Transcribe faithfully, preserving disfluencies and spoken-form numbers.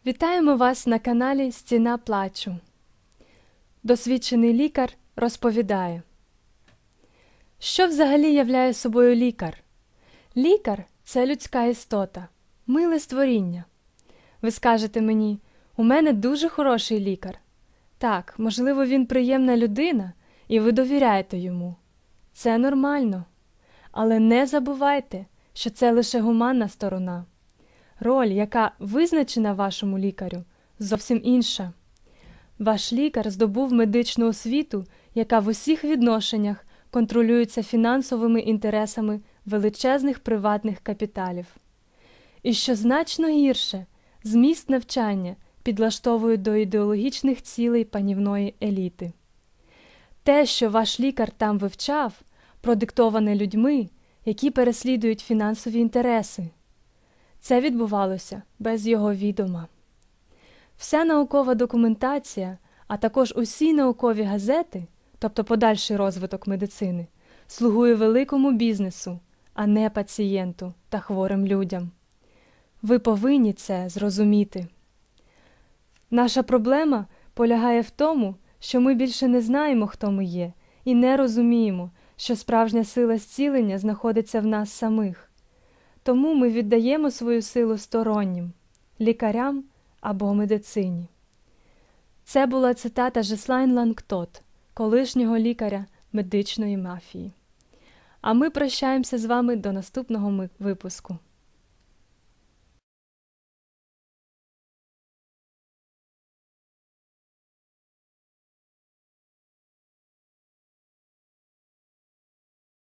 Вітаємо вас на каналі «Стіна плачу». Досвідчений лікар розповідає. Що взагалі являє собою лікар? Лікар – це людська істота, миле створіння. Ви скажете мені, у мене дуже хороший лікар. Так, можливо, він приємна людина, і ви довіряєте йому. Це нормально. Але не забувайте, що це лише гуманна сторона. Роль, яка визначена вашому лікарю, зовсім інша. Ваш лікар здобув медичну освіту, яка в усіх відношеннях контролюється фінансовими інтересами величезних приватних капіталів. І що значно гірше, зміст навчання підлаштовують до ідеологічних цілей панівної еліти. Те, що ваш лікар там вивчав, продиктоване людьми, які переслідують фінансові інтереси. Це відбувалося без його відома. Вся наукова документація, а також усі наукові газети, тобто подальший розвиток медицини, слугує великому бізнесу, а не пацієнту та хворим людям. Ви повинні це зрозуміти. Наша проблема полягає в тому, що ми більше не знаємо, хто ми є, і не розуміємо, що справжня сила зцілення знаходиться в нас самих. Тому ми віддаємо свою силу стороннім – лікарям або медицині. Це була цитата Жеслайн Лангтот, колишнього лікаря медичної мафії. А ми прощаємося з вами до наступного випуску.